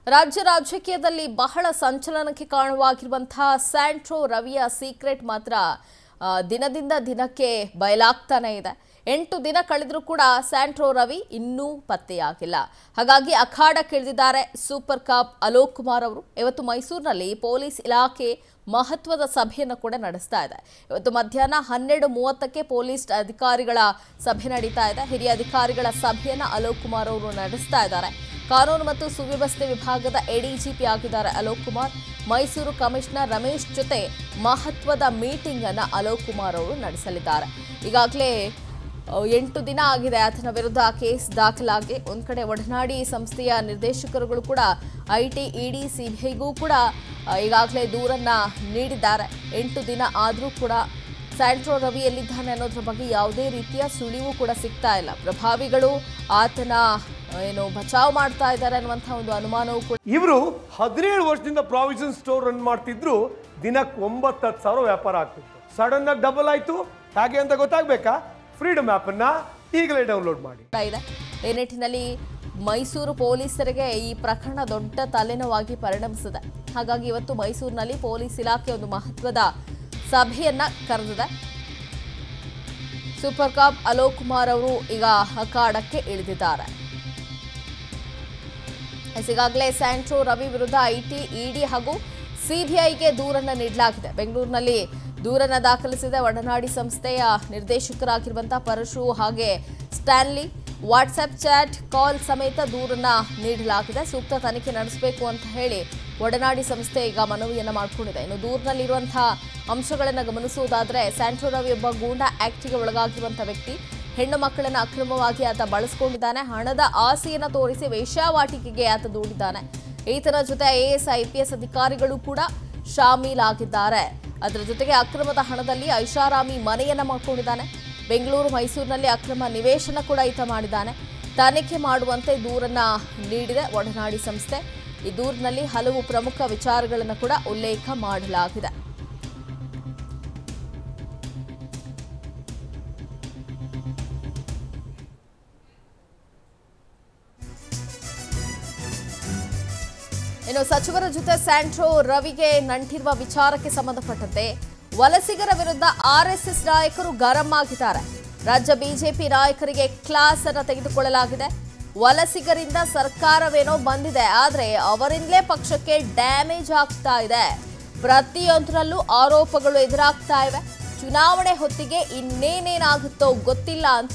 ರಾಜ್ಯ ರಾಜಕೀಯದಲ್ಲಿ ಬಹಳ ಸಂಚಲನಕ್ಕೆ ಕಾರಣವಾಗಿರುವಂತಹ ಸ್ಯಾಂಟ್ರೋ ರವಿಯ ಸೀಕ್ರೆಟ್ ಮಾತ್ರ ದಿನದಿಂದ ದಿನಕ್ಕೆ ಬಯಲಾಗ್ತಾನೆ ಇದೆ. 8 ದಿನ ಕಳೆದರೂ ಕೂಡ ಸ್ಯಾಂಟ್ರೋ ರವಿ ಇನ್ನೂ ಪತ್ತೆಯಾಗಿಲ್ಲ. ಹಾಗಾಗಿ ಅಖಾಡಕ್ಕಿಳಿದಿದ್ದಾರೆ ಸೂಪರ್ ಕಾಪ್ ಅಲೋಕ್ ಕುಮಾರ್ ಅವರು. ಇವತ್ತು ಮೈಸೂರಿನಲ್ಲಿ ಪೊಲೀಸ್ ಇಲಾಖೆ ಮಹತ್ವದ ಸಭೆಯನ್ನು ಕೂಡ ನಡೆಸ್ತಾ ಇದೆ. ಇವತ್ತು ಮಧ್ಯಾಹ್ನ 12:30ಕ್ಕೆ ಪೊಲೀಸ್ ಅಧಿಕಾರಿಗಳ ಸಭೆ ನಡೀತಾ ಇದೆ. ಹಿರಿಯ ಅಧಿಕಾರಿಗಳ ಸಭೆಯನ್ನು ಅಲೋಕ್ ಕುಮಾರ್ ಅವರು ನಡೆಸ್ತಾ ಇದ್ದಾರೆ. ಕಾನೂನು ಮತ್ತು ಸುವ್ಯವಸ್ಥೆ ವಿಭಾಗದ ಎಡಿಜಿಪಿ ಆಗಿದ್ದಾರೆ ಅಲೋಕ್ ಕುಮಾರ್. ಮೈಸೂರು ಕಮಿಷನರ್ ರಮೇಶ್ ಜೊತೆ ಮಹತ್ವದ ಮೀಟಿಂಗ್ ಅನ್ನು ಅಲೋಕ್ ಕುಮಾರ್ ಅವರು ನಡೆಸಲಿದ್ದಾರೆ. ಈಗಾಗಲೇ 8 ದಿನ ಆಗಿದೆ ಆತನ ವಿರುದ್ಧ ಕೇಸ್ ದಾಖಲಾಗಿ. ಒಂದು ಕಡೆ ಒಡನಾಡಿ ಸಂಸ್ಥೆಯ ನಿರ್ದೇಶಕರುಗಳು ಕೂಡ ಐಟಿ, ಇಡಿ, ಸಿಬಿಐಗೂ ಕೂಡ ಈಗಾಗಲೇ ದೂರನ್ನ ನೀಡಿದ್ದಾರೆ. 8 ದಿನ ಆದರೂ ಕೂಡ ಸ್ಯಾಂಟ್ರೋ ರವಿ ಎಲ್ಲಿದ್ದಾನೆ ಅನ್ನೋದ್ರ ಬಗ್ಗೆ ಯಾವುದೇ ರೀತಿಯ ಸುಳಿವು ಕೂಡ ಸಿಗ್ತಾ ಇಲ್ಲ. ಪ್ರಭಾವಿಗಳು ಆತನ ಬಚಾವ್ ಮಾಡ್ತಾ ಇದ್ದಾರೆ ಅನ್ನುವಂಥ ಒಂದು ಅನುಮಾನವೂ ಕೂಡ. ಇವರು 17 ವರ್ಷದಿಂದ ಪ್ರಾವಿಷನ್ ಸ್ಟೋರ್ ರನ್ ಮಾಡ್ತಿದ್ರು. ದಿನಕ್ಕೆ 9,000 ವ್ಯಾಪಾರ ಆಗ್ತಿತ್ತು. ಸಡನ್ ಆಗಿ ಡಬಲ್ ಆಯ್ತು. ಹಾಗೆ ಅಂತ ಗೊತ್ತಾಗಬೇಕಾ? ಫ್ರೀಡಮ್ ಆಪ್ ಅನ್ನ ಈಗಲೇ ಡೌನ್ಲೋಡ್ ಮಾಡಿ. ಈ ನಿಟ್ಟಿನಲ್ಲಿ ಮೈಸೂರು ಪೊಲೀಸರಿಗೆ ಈ ಪ್ರಕರಣ ದೊಡ್ಡ ತಲೆನೋವಾಗಿ ಪರಿಣಮಿಸಿದೆ. ಹಾಗಾಗಿ ಇವತ್ತು ಮೈಸೂರಿನಲ್ಲಿ ಪೊಲೀಸ್ ಇಲಾಖೆ ಒಂದು ಮಹತ್ವದ ಸಭೆಯನ್ನ ಕರೆದಿದೆ. ಸೂಪರ್ ಕಾಪ್ ಅಲೋಕ್ ಕುಮಾರ್ ಅವರು ಈಗ ಅಖಾಡಕ್ಕೆ ಇಳಿದಿದ್ದಾರೆ. ಈಗಾಗಲೇ ಸ್ಯಾಂಟ್ರೋ ರವಿ ವಿರುದ್ಧ ಐಟಿ, ಇಡಿ ಹಾಗೂ ಸಿಬಿಐಗೆ ದೂರನ್ನು ನೀಡಲಾಗಿದೆ. ಬೆಂಗಳೂರಿನಲ್ಲಿ ದೂರನ್ನು ದಾಖಲಿಸಿದ ಒಡನಾಡಿ ಸಂಸ್ಥೆಯ ನಿರ್ದೇಶಕರಾಗಿರುವಂತಹ ಪರಶು ಹಾಗೆ ಸ್ಟ್ಯಾನ್ಲಿ. ವಾಟ್ಸ್ಆಪ್ ಚಾಟ್, ಕಾಲ್ ಸಮೇತ ದೂರನ್ನು ನೀಡಲಾಗಿದೆ. ಸೂಕ್ತ ತನಿಖೆ ನಡೆಸಬೇಕು ಅಂತ ಹೇಳಿ ಒಡನಾಡಿ ಸಂಸ್ಥೆ ಈಗ ಮನವಿಯನ್ನು ಮಾಡಿಕೊಂಡಿದೆ. ಇನ್ನು ದೂರಿನಲ್ಲಿರುವಂತಹ ಅಂಶಗಳನ್ನು ಗಮನಿಸುವುದಾದರೆ, ಸ್ಯಾಂಟ್ರೋ ರವಿ ಒಬ್ಬ ಗೂಂಡಾ ಆಕ್ಟ್ಗೆ ಒಳಗಾಗಿರುವಂತಹ ವ್ಯಕ್ತಿ. ಹೆಣ್ಣು ಮಕ್ಕಳನ್ನು ಅಕ್ರಮವಾಗಿ ಆತ ಬಳಸಿಕೊಂಡಿದ್ದಾನೆ. ಹಣದ ಆಸೆಯನ್ನು ತೋರಿಸಿ ವೇಶ್ಯಾವಾಟಿಕೆಗೆ ಆತ ದೂಡಿದ್ದಾನೆ. ಈತನ ಜೊತೆ ಐಎಎಸ್, ಐಪಿಎಸ್ ಅಧಿಕಾರಿಗಳು ಕೂಡ ಶಾಮೀಲಾಗಿದ್ದಾರೆ. ಅದರ ಜೊತೆಗೆ ಅಕ್ರಮದ ಹಣದಲ್ಲಿ ಐಷಾರಾಮಿ ಮನೆಯನ್ನ ಮಾಡಿಕೊಂಡಿದ್ದಾನೆ. ಬೆಂಗಳೂರು, ಮೈಸೂರಿನಲ್ಲಿ ಅಕ್ರಮ ನಿವೇಶನ ಕೂಡ ಈತ ಮಾಡಿದ್ದಾನೆ. ತನಿಖೆ ಮಾಡುವಂತೆ ದೂರನ್ನ ನೀಡಿದೆ ಒಡನಾಡಿ ಸಂಸ್ಥೆ. ಈ ದೂರಿನಲ್ಲಿ ಹಲವು ಪ್ರಮುಖ ವಿಚಾರಗಳನ್ನು ಕೂಡ ಉಲ್ಲೇಖ ಮಾಡಲಾಗಿದೆ. ಇನ್ನು ಸಚಿವರ ಜೊತೆ ಸ್ಯಾಂಟ್ರೋ ರವಿಗೆ ನಂಟಿರುವ ವಿಚಾರಕ್ಕೆ ಸಂಬಂಧಪಟ್ಟಂತೆ ವಲಸಿಗರ ವಿರುದ್ಧ ಆರ್ಎಸ್ಎಸ್ ನಾಯಕರು ಗರಂ ಆಗಿದ್ದಾರೆ. ರಾಜ್ಯ ಬಿಜೆಪಿ ನಾಯಕರಿಗೆ ಕ್ಲಾಸ್ ಅನ್ನು ತೆಗೆದುಕೊಳ್ಳಲಾಗಿದೆ. ವಲಸಿಗರಿಂದ ಸರ್ಕಾರವೇನೋ ಬಂದಿದೆ, ಆದರೆ ಅವರಿಂದಲೇ ಪಕ್ಷಕ್ಕೆ ಡ್ಯಾಮೇಜ್ ಆಗ್ತಾ ಇದೆ. ಪ್ರತಿಯೊಂದರಲ್ಲೂ ಆರೋಪಗಳು ಎದುರಾಗ್ತಾ ಇವೆ. ಚುನಾವಣೆ ಹೊತ್ತಿಗೆ ಇನ್ನೇನೇನಾಗುತ್ತೋ ಗೊತ್ತಿಲ್ಲ ಅಂತ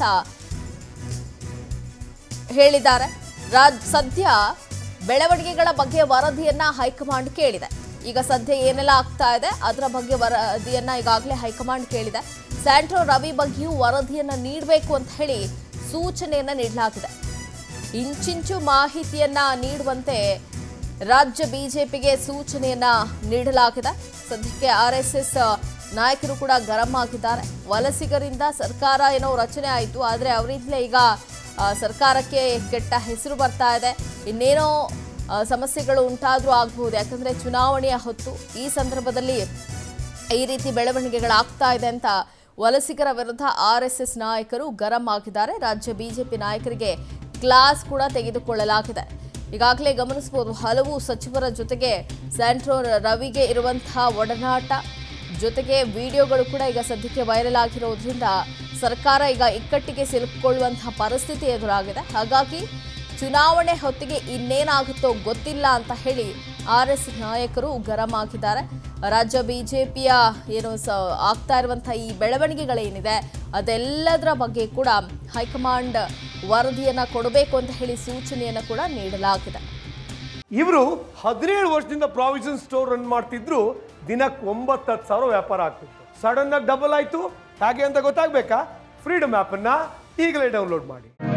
ಹೇಳಿದ್ದಾರೆ. ಸದ್ಯ ಬೆಳವಣಿಗೆಗಳ ಬಗ್ಗೆ ವರದಿಯನ್ನ ಹೈಕಮಾಂಡ್ ಕೇಳಿದೆ. ಈಗ ಸದ್ಯ ಏನೆಲ್ಲ ಆಗ್ತಾ ಇದೆ ಅದರ ಬಗ್ಗೆ ವರದಿಯನ್ನ ಈಗಾಗಲೇ ಹೈಕಮಾಂಡ್ ಕೇಳಿದೆ. ಸ್ಯಾಂಟ್ರೋ ರವಿ ಬಗ್ಗೆಯೂ ವರದಿಯನ್ನ ನೀಡಬೇಕು ಅಂತ ಹೇಳಿ ಸೂಚನೆಯನ್ನ ನೀಡಲಾಗಿದೆ. ಇಂಚಿಂಚು ಮಾಹಿತಿಯನ್ನ ನೀಡುವಂತೆ ರಾಜ್ಯ ಬಿಜೆಪಿಗೆ ಸೂಚನೆಯನ್ನ ನೀಡಲಾಗಿದೆ. ಸದ್ಯಕ್ಕೆ ಆರ್ಎಸ್ಎಸ್ ನಾಯಕರು ಕೂಡ ಗರಂ ಆಗಿದ್ದಾರೆ. ವಲಸಿಗರಿಂದ ಸರ್ಕಾರ ಏನೋ ರಚನೆ ಆಯಿತು, ಆದರೆ ಅವರಿಂದಲೇ ಈಗ ಸರ್ಕಾರಕ್ಕೆ ಕೆಟ್ಟ ಹೆಸರು ಬರ್ತಾ ಇದೆ. ಇನ್ನೇನೋ ಸಮಸ್ಯೆಗಳು ಉಂಟಾದರೂ ಆಗಬಹುದು. ಯಾಕಂದರೆ ಚುನಾವಣೆಯ ಹೊತ್ತು ಈ ಸಂದರ್ಭದಲ್ಲಿ ಈ ರೀತಿ ಬೆಳವಣಿಗೆಗಳಾಗ್ತಾ ಇದೆ ಅಂತ ವಲಸಿಗರ ವಿರುದ್ಧ ಆರ್ಎಸ್ಎಸ್ ನಾಯಕರು ಗರಂ ಆಗಿದ್ದಾರೆ. ರಾಜ್ಯ ಬಿಜೆಪಿ ನಾಯಕರಿಗೆ ಕ್ಲಾಸ್ ಕೂಡ ತೆಗೆದುಕೊಳ್ಳಲಾಗಿದೆ. ಈಗಾಗಲೇ ಗಮನಿಸಬಹುದು, ಹಲವು ಸಚಿವರ ಜೊತೆಗೆ ಸ್ಯಾಂಟ್ರೋ ರವಿಗೆ ಇರುವಂತಹ ಒಡನಾಟ ಜೊತೆಗೆ ವಿಡಿಯೋಗಳು ಕೂಡ ಈಗ ಸದ್ಯಕ್ಕೆ ವೈರಲ್ ಆಗಿರೋದ್ರಿಂದ ಸರ್ಕಾರ ಈಗ ಇಕ್ಕಟ್ಟಿಗೆ ಸಿಲುಕಿಕೊಳ್ಳುವಂತಹ ಪರಿಸ್ಥಿತಿ ಎದುರಾಗಿದೆ. ಹಾಗಾಗಿ ಚುನಾವಣೆ ಹೊತ್ತಿಗೆ ಇನ್ನೇನಾಗುತ್ತೋ ಗೊತ್ತಿಲ್ಲ ಅಂತ ಹೇಳಿ ಆರ್ಎಸ್ಎಸ್ ನಾಯಕರು ಗರಂ ಆಗಿದ್ದಾರೆ. ರಾಜ್ಯ ಬಿಜೆಪಿಯ ಆಗ್ತಾ ಇರುವಂತಹ ಈ ಬೆಳವಣಿಗೆಗಳೇನಿದೆ ಅದೆಲ್ಲದರ ಬಗ್ಗೆ ಕೂಡ ಹೈಕಮಾಂಡ್ ವರದಿಯನ್ನ ಕೊಡಬೇಕು ಅಂತ ಹೇಳಿ ಸೂಚನೆಯನ್ನ ಕೂಡ ನೀಡಲಾಗಿದೆ. ಇವರು 17 ವರ್ಷದಿಂದ ಪ್ರಾವಿಷನ್ ಸ್ಟೋರ್ ರನ್ ಮಾಡ್ತಿದ್ರು. ದಿನಕ್ಕೆ 9,000 ವ್ಯಾಪಾರ ಆಗ್ತಿತ್ತು. ಸಡನ್ ಆಗಿ ಡಬಲ್ ಆಯ್ತು. ಹಾಗೆ ಅಂತ ಗೊತ್ತಾಗಬೇಕಾ? ಫ್ರೀಡಮ್ ಆಪ್ ಅನ್ನ ಈಗಲೇ ಡೌನ್ಲೋಡ್ ಮಾಡಿ.